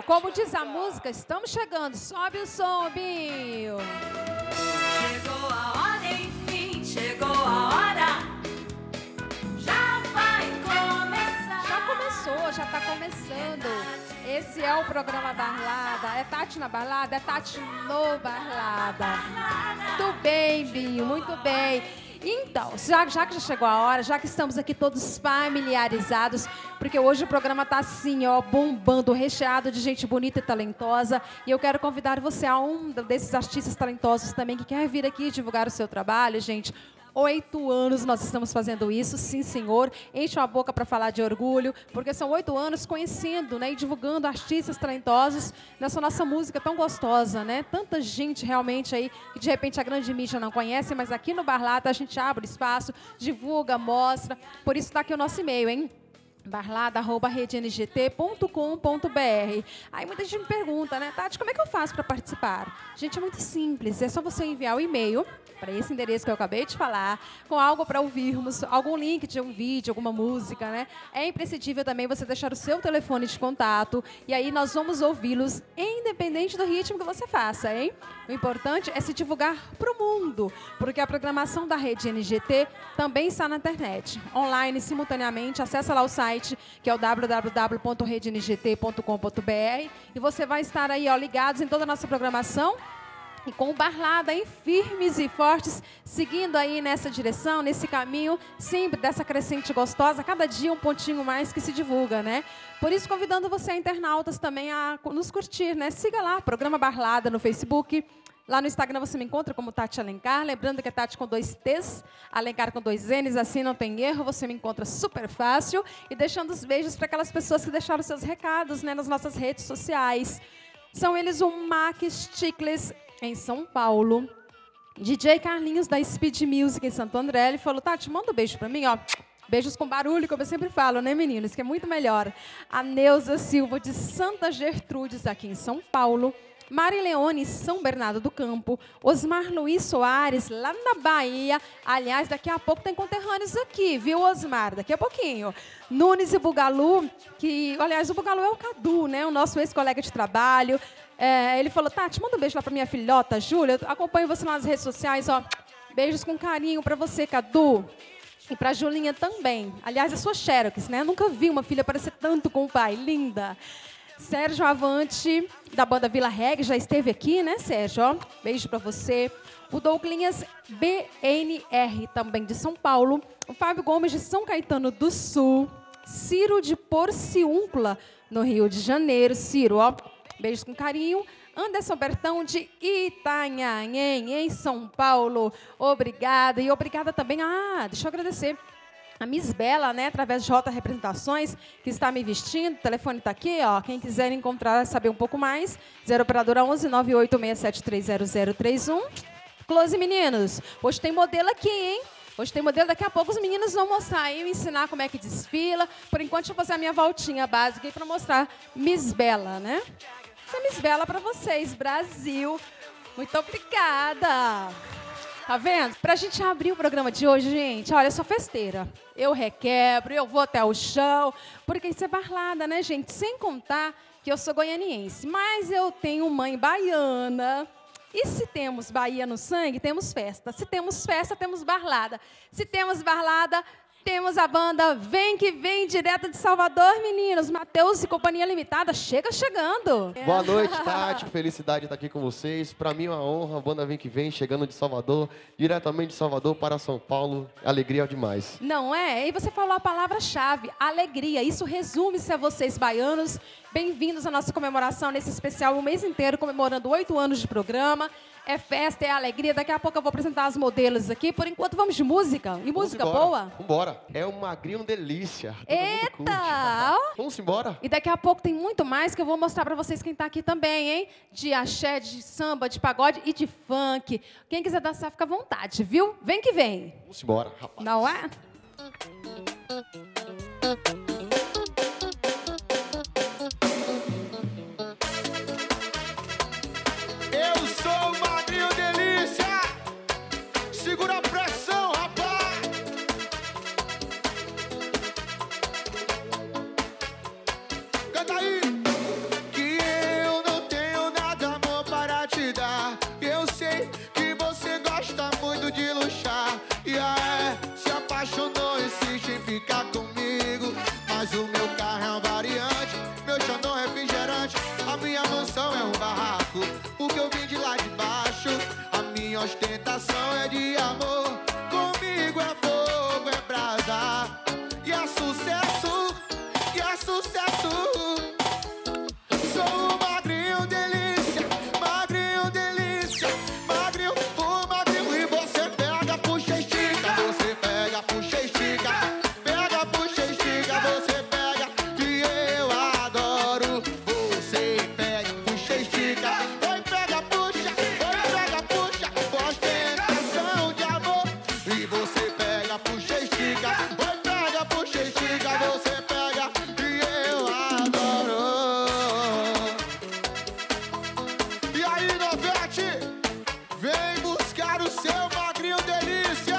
chegando. Como diz a música, estamos chegando. Sobe o som, Binho. Chegou a hora, enfim, chegou a hora. Já vai começar. Já começou, já tá começando. Esse é o programa Barlada. É Tati na Barlada? É Tati no Barlada. Muito bem, Binho, muito bem. Então, já que já chegou a hora, já que estamos aqui todos familiarizados, porque hoje o programa tá assim, ó, bombando, recheado de gente bonita e talentosa, e eu quero convidar você a um desses artistas talentosos também que quer vir aqui divulgar o seu trabalho, gente. 8 anos nós estamos fazendo isso, sim, senhor. Enche a boca para falar de orgulho, porque são 8 anos conhecendo, né, e divulgando artistas talentosos nessa nossa música tão gostosa, né? Tanta gente realmente aí que de repente a grande mídia não conhece, mas aqui no Barlada a gente abre espaço, divulga, mostra. Por isso está aqui o nosso e-mail, hein? barlada@redng.com.br. Aí muita gente me pergunta, né, Tati, como é que eu faço para participar? Gente, é muito simples, é só você enviar o e-mail para esse endereço que eu acabei de falar, com algo para ouvirmos, algum link de um vídeo, alguma música, né? É imprescindível também você deixar o seu telefone de contato e aí nós vamos ouvi-los independente do ritmo que você faça, hein? O importante é se divulgar para o mundo, porque a programação da Rede NGT também está na internet, online, simultaneamente. Acessa lá o site, que é o www.redng.com.br, e você vai estar aí, ó, ligados em toda a nossa programação. E com o Barlada em firmes e fortes, seguindo aí nessa direção, nesse caminho, sempre dessa crescente gostosa, cada dia um pontinho mais que se divulga, né? Por isso, convidando você, internautas, também a nos curtir, né? Siga lá, Programa Barlada no Facebook. Lá no Instagram você me encontra como Tati Alencar, lembrando que é Tati com 2 T's, Alencar com 2 N's, assim não tem erro, você me encontra super fácil. E deixando os beijos para aquelas pessoas que deixaram seus recados, né, nas nossas redes sociais. São eles o Mac Stickless, em São Paulo, DJ Carlinhos, da Speed Music, em Santo André. Ele falou, Tati, manda um beijo para mim, ó. Beijos com barulho, como eu sempre falo, né, meninos? Que é muito melhor. A Neuza Silva, de Santa Gertrudes, aqui em São Paulo. Mari Leone, São Bernardo do Campo. Osmar Luiz Soares, lá na Bahia. Aliás, daqui a pouco tem conterrâneos aqui, viu, Osmar? Daqui a pouquinho. Nunes e Bugalu, que, aliás, o Bugalu é o Cadu, né? O nosso ex-colega de trabalho. Ele falou, Tati, manda um beijo lá para minha filhota, Júlia. Eu acompanho você nas redes sociais, ó. Beijos com carinho para você, Cadu. E para a Julinha também. Aliás, a sua Xerox, né? Eu nunca vi uma filha parecer tanto com o pai. Linda. Sérgio Avante, da banda Vila Reggae, já esteve aqui, né, Sérgio? Ó, beijo para você. O Douglinhas BNR, também de São Paulo. O Fábio Gomes, de São Caetano do Sul. Ciro, de Porciúncula, no Rio de Janeiro. Ciro, ó, beijos com carinho. Anderson Bertão, de Itanhaém, em São Paulo. Obrigada. E obrigada também, deixa eu agradecer a Miss Bela, né, através de Rota Representações, que está me vestindo. O telefone está aqui, ó. Quem quiser encontrar, saber um pouco mais, 0 operadora 11 986730031. Close, meninos. Hoje tem modelo aqui, hein? Hoje tem modelo. Daqui a pouco os meninos vão mostrar aí, me ensinar como é que desfila. Por enquanto, deixa eu fazer a minha voltinha básica aí para mostrar Miss Bela, né? Essa é Miss Bela para vocês, Brasil. Muito obrigada. Tá vendo? Pra gente abrir o programa de hoje, gente, olha, eu sou festeira. Eu requebro, eu vou até o chão, porque isso é Barlada, né, gente? Sem contar que eu sou goianiense, mas eu tenho mãe baiana. E se temos Bahia no sangue, temos festa. Se temos festa, temos Barlada. Se temos Barlada, temos a banda Vem Que Vem, direto de Salvador, meninos. Matheus e Companhia Limitada, chegando. Boa noite, Tati. Felicidade de estar aqui com vocês. Para mim é uma honra, a banda Vem Que Vem, chegando de Salvador, diretamente de Salvador para São Paulo. Alegria demais. Não é? E você falou a palavra-chave, alegria. Isso resume-se a vocês, baianos. Bem-vindos à nossa comemoração nesse especial, o mês inteiro comemorando 8 anos de programa. É festa, é alegria. Daqui a pouco eu vou apresentar as modelos aqui. Por enquanto, vamos de música. E música boa? Vambora. É um magrinho delícia. Todo mundo Eita! curte. Vamos embora. E daqui a pouco tem muito mais que eu vou mostrar pra vocês quem tá aqui também, hein? De axé, de samba, de pagode e de funk. Quem quiser dançar, fica à vontade, viu? Vem que vem. Vamos embora, rapaz. Não é? Eu sou o magrinho delícia. Segura a pressão, rapaz. Canta aí. Que porque eu vim de lá de baixo. A minha ostentação é de amor. Comigo é fogo, é brasa. E é sucesso, e é sucesso. Sou o magrinho delícia, magrinho delícia, magrinho, o magrinho. E você pega, puxa, estica, você pega, puxa, estica, pega, puxa, estica, você pega, que eu adoro. Você pega, puxa, estica, oi, pega, puxa, ostentação de amor. E você pega, puxa, estica, oi, pega, puxa, estica, você pega, que eu adoro. E aí, Novete, vem buscar o seu magrinho delícia.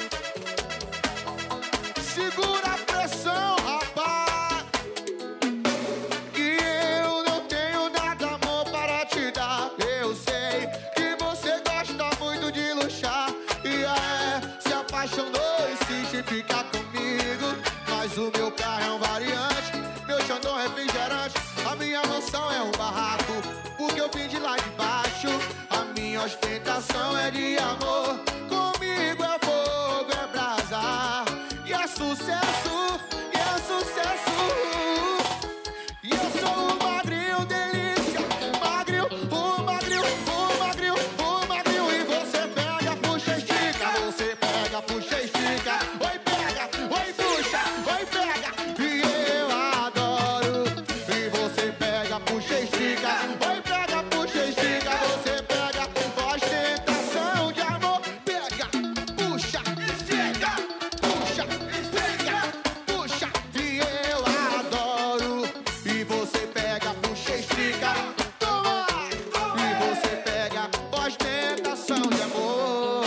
Segura a pressão, rapaz. Que eu não tenho nada, amor, para te dar. Eu sei que você gosta muito de luxar. E se apaixonou, insiste em ficar comigo. Mas o meu carro é um variante, meu Xandão é refrigerante. A minha mansão é um barraco, porque eu vim de lá de baixo. A minha ostentação é de amor. Comigo é fogo, é brasa. E é sucesso, e é sucesso. E eu sou o magrinho delícia, magrinho, o magrinho, o magrinho, o magrinho. E você pega, puxa, estica, você pega, puxa, estica. Oi, pega, oi, puxa, oi, pega, e eu adoro. E você pega, puxa, estica, oi, pega, puxa, estica, você pega, ostentação de amor. Pega, puxa, estica, puxa, pega, puxa, e eu adoro. E você pega, puxa, estica, toma. E você pega, ostentação de amor.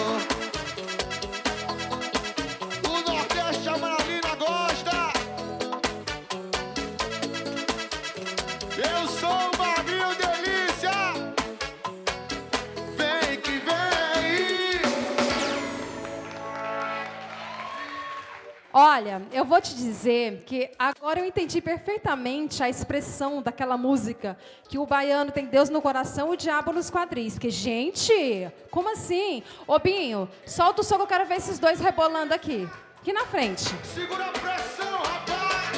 O Nordeste, a Maralina gosta. Eu sou o magrinho delícia. Vem que vem. Olha, eu vou te dizer que agora eu entendi perfeitamente a expressão daquela música que o baiano tem Deus no coração e o diabo nos quadris. Porque, gente, como assim? Ô, Binho, solta o som que eu quero ver esses dois rebolando aqui. Aqui na frente. Segura a pressão, rapaz.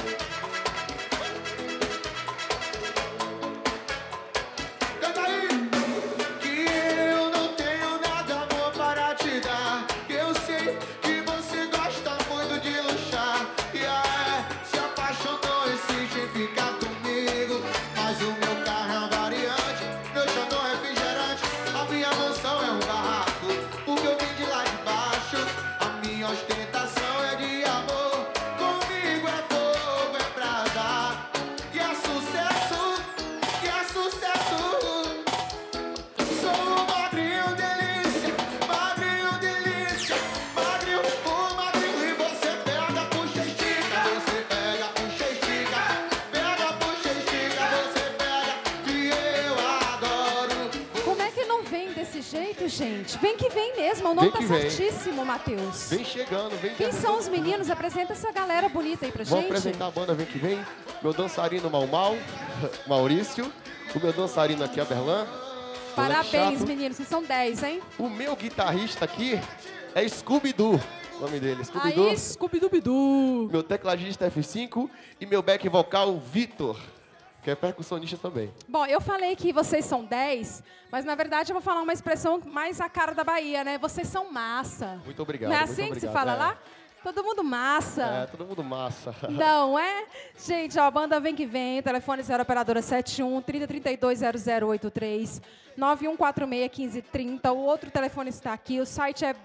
Canta aí. Que eu não tenho nada, amor, para te dar. Eu sei que você gosta muito de luxar. E se apaixonou, insiste em ficar comigo. Mas o meu carro é um variante, meu Xandão é refrigerante. A minha mansão é um barraco, porque eu vim de lá de baixo. A minha ostentação é de amor. Comigo é fogo, é brasa. E é sucesso, e é sucesso. Sou o magrinho delícia, magrinho delícia, magrinho, o magrinho. E você pega, puxa, estica, você pega, puxa, estica, pega, puxa, estica, você pega, que eu adoro. Como é que não vem desse jeito, gente? Vem que vem mesmo, o nome Vem tá que vem. certíssimo, Matheus. Vem chegando, vem Quem chegando. são os meninos? Apresenta essa galera bonita aí pra Vou gente. apresentar a banda Vem Que Vem. Meu dançarino Mau Mau, Maurício. O meu dançarino aqui, Aberlan. Parabéns, Moleque chato. meninos, vocês são 10, hein? O meu guitarrista aqui é Scooby-Doo. O nome dele, Scooby-Doo. Aí, Scooby-Doo. Meu tecladista F5 e meu back vocal, Vitor, que é percussionista também. Bom, eu falei que vocês são 10, mas na verdade eu vou falar uma expressão mais a cara da Bahia, né? Vocês são massa. Muito obrigado. Não é muito assim que se obrigado. fala É. lá? Todo mundo massa. É, todo mundo massa. Não é? Gente, ó, a banda Vem Que Vem, telefone 0 operadora 71 3032 0083 9146 1530. O outro telefone está aqui, o site é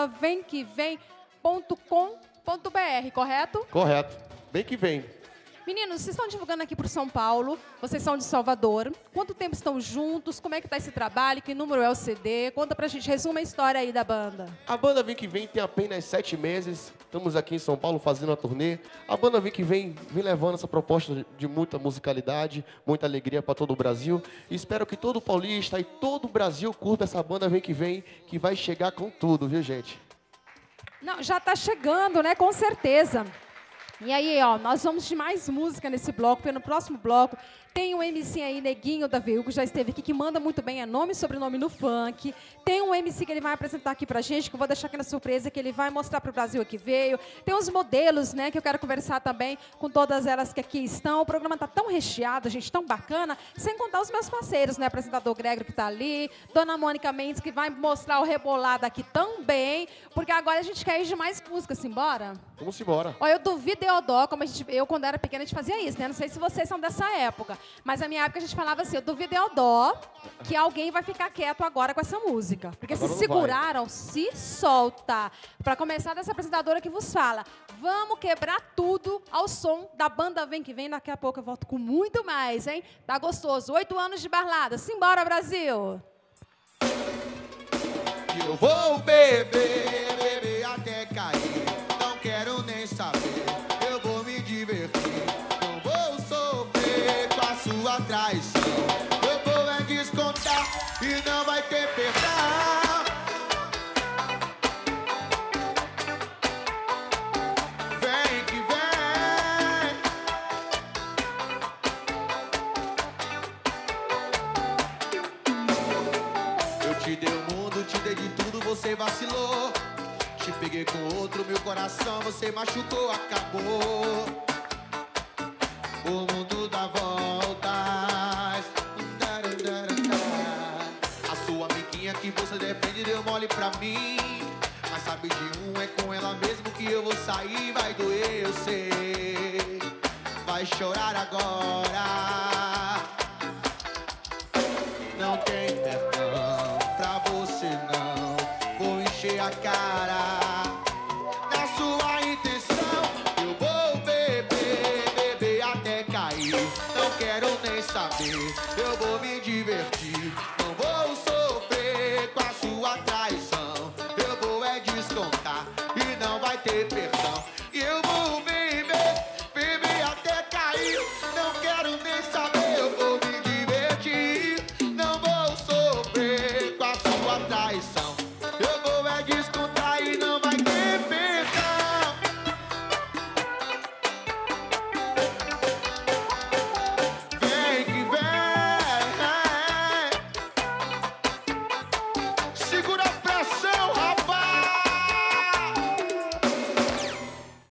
bandavemquevem.com.br, correto? Correto. Vem que vem. Meninos, vocês estão divulgando aqui para o São Paulo, vocês são de Salvador. Quanto tempo estão juntos? Como é que está esse trabalho? Que número é o CD? Conta pra gente, resuma a história aí da banda. A banda Vem Que Vem tem apenas 7 meses. Estamos aqui em São Paulo fazendo a turnê. A banda Vem Que Vem levando essa proposta de muita musicalidade, muita alegria para todo o Brasil. E espero que todo paulista e todo o Brasil curta essa banda Vem Que Vem, que vai chegar com tudo, viu, gente? Não, já está chegando, né? Com certeza. E aí, ó, nós vamos de mais música nesse bloco, porque no próximo bloco tem um MC aí, Neguinho da Veio, que já esteve aqui, que manda muito bem, é nome e sobrenome no funk. Tem um MC que ele vai apresentar aqui pra gente, que eu vou deixar aqui na surpresa, que ele vai mostrar pro Brasil que veio. Tem uns modelos, né, que eu quero conversar também com todas elas que aqui estão. O programa tá tão recheado, gente, tão bacana, sem contar os meus parceiros, né, apresentador Gregor que tá ali, Dona Mônica Mendes, que vai mostrar o rebolado aqui também, porque agora a gente quer ir de mais música, simbora? Vamos embora. Ó, eu duvido Deodó, como eu quando era pequena a gente fazia isso, né? Não sei se vocês são dessa época, mas na minha época a gente falava assim, eu duvido Deodó que alguém vai ficar quieto agora com essa música. Porque Agora se não seguraram, se solta. Pra começar dessa apresentadora que vos fala, vamos quebrar tudo ao som da banda Vem Que Vem. Daqui a pouco eu volto com muito mais, hein? Tá gostoso. 8 anos de Barlada. Simbora, Brasil! Eu vou beber, beber até cair. Não quero nem saber, eu vou me divertir. Não vou sofrer com a sua traição. Eu vou é descontar e não vai ter perdão. Vem que vem. Eu te dei o mundo, te dei de tudo, você vacilou. Te peguei com outro, meu coração você machucou, acabou. O mundo dá voltas. A sua amiguinha que você depende deu mole pra mim. Mas sabe de um, é com ela mesmo que eu vou sair. Vai doer, eu sei. Vai chorar agora. Não tem perdão pra você não. Vou encher a cara. Na sua intenção eu vou beber, beber até cair. Não quero nem saber, eu vou